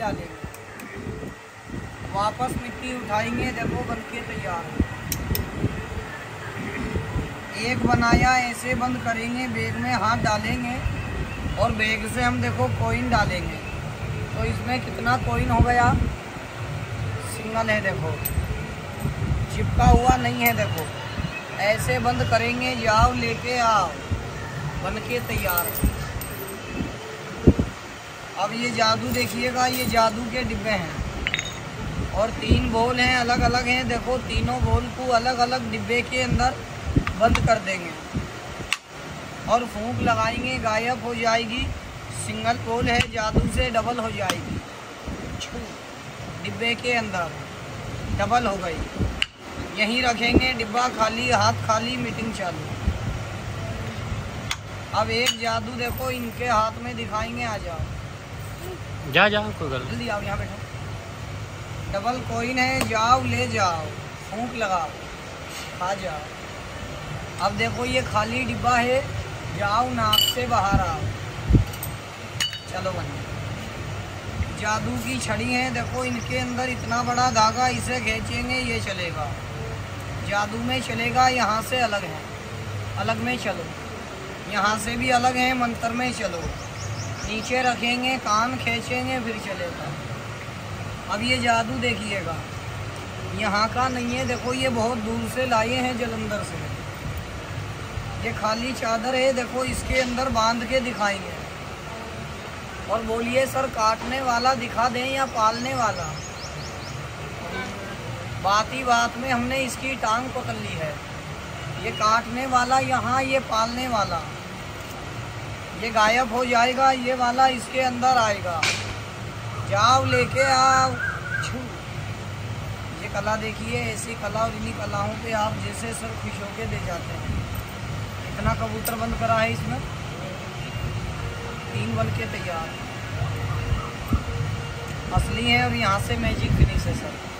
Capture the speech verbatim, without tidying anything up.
डालेंगे, वापस मिट्टी उठाएंगे, देखो बनके तैयार है। एक बनाया ऐसे बंद करेंगे, बैग में हाथ डालेंगे और बैग से हम देखो कॉइन डालेंगे। तो इसमें कितना कॉइन हो गया, सिंगल है देखो, चिपका हुआ नहीं है देखो। ऐसे बंद करेंगे, जाओ लेके आओ, बनके तैयार है। अब ये जादू देखिएगा, ये जादू के डिब्बे हैं और तीन बॉल हैं, अलग अलग हैं देखो। तीनों बॉल को अलग अलग डिब्बे के अंदर बंद कर देंगे और फूंक लगाएंगे, गायब हो जाएगी। सिंगल बॉल है, जादू से डबल हो जाएगी। डिब्बे के अंदर डबल हो गई। यहीं रखेंगे, डिब्बा खाली, हाथ खाली, मीटिंग चालू। अब एक जादू देखो इनके हाथ में दिखाएंगे, आ जाओ जा जाओ, कोई गलती जल्दी आओ, यहाँ बैठो। डबल कॉइन है, जाओ ले जाओ, फूंक लगाओ, खा जाओ। अब देखो ये खाली डिब्बा है, जाओ नाक से बाहर आओ, चलो बंद। जादू की छड़ी है देखो, इनके अंदर इतना बड़ा धागा, इसे खींचेंगे ये चलेगा, जादू में चलेगा। यहाँ से अलग है, अलग में चलो, यहाँ से भी अलग है, मंत्र में चलो। नीचे रखेंगे, कान खींचेंगे, फिर चलेगा। अब ये जादू देखिएगा, यहाँ का नहीं है देखो, ये बहुत दूर से लाए हैं, जलंधर से। ये खाली चादर है देखो, इसके अंदर बांध के दिखाएंगे और बोलिए सर काटने वाला दिखा दें या पालने वाला। बात ही बात में हमने इसकी टांग पकड़ ली है। ये काटने वाला यहाँ, ये पालने वाला। ये गायब हो जाएगा, ये वाला इसके अंदर आएगा, जाओ लेके आओ। छू, ये कला देखिए, ऐसी कला और इन्हीं कलाओं पे आप जैसे सर खुश होके दे जाते हैं। इतना कबूतर बंद करा है इसमें, तीन बन के तैयार, असली है। अब यहाँ से मैजिक फिनिश है सर।